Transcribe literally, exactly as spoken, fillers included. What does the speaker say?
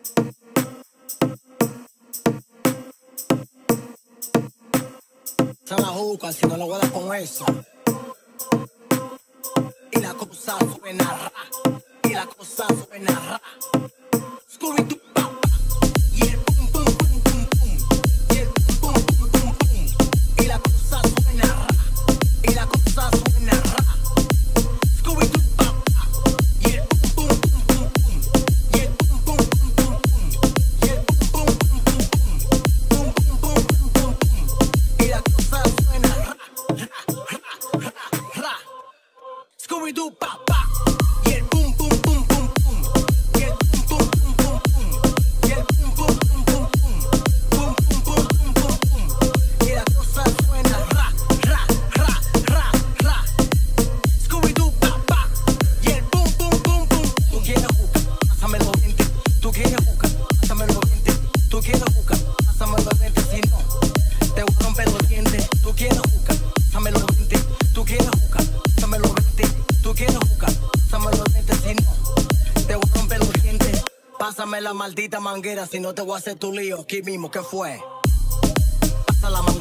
Se la juca si no lo guardas con eso. Y la cosa suena ra. Y la cosa suena ra. Scooby-Doo. Scooby-Doo, pa, pa. Y el pum, pum, pum, pum, pum. Y el pum, pum, pum, pum, pum. Y el pum, pum, pum, pum, pum. Pum, pum, pum, pum, pum, pum. Y la cosa suena ra, ra, ra, ra, ra. Scooby-Doo, pa, pa. Y el pum, pum, pum, pum. Tú quieres jugar, pásame los veinte. Tú quieres jugar, pásame los veinte. Tú quieres jugar, pásame los veinte. Si no, te voy a romper los dientes. Tú quieres jugar, pásame los veinte. Tú quieres jugar, pásame los veinte. Tú quieres jugar, pásame los dientes, si no, te voy a romper los dientes. Pásame la maldita manguera, si no te voy a hacer tu lío. Aquí mismo, ¿qué fue? Pasa la manguera.